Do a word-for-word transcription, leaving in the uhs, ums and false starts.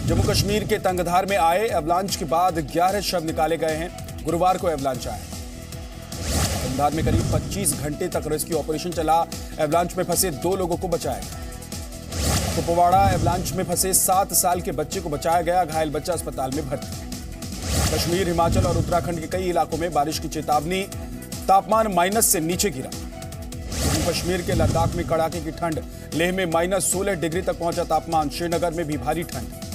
जम्मू कश्मीर के तंगधार में आए एवलांच के बाद ग्यारह शव निकाले गए हैं। गुरुवार को एवलांच आया। तंगधार में करीब पच्चीस घंटे तक रेस्क्यू ऑपरेशन चला। एवलांच में फंसे दो लोगों को बचाया गया। कुपवाड़ा एवलांच में फंसे सात साल के बच्चे को बचाया गया। घायल बच्चा अस्पताल में भर्ती। कश्मीर, हिमाचल और उत्तराखंड के कई इलाकों में बारिश की चेतावनी। तापमान माइनस से नीचे गिरा। जम्मू कश्मीर के लद्दाख में कड़ाके की ठंड। लेह में माइनस सोलह डिग्री तक पहुंचा तापमान। श्रीनगर में भी भारी ठंड।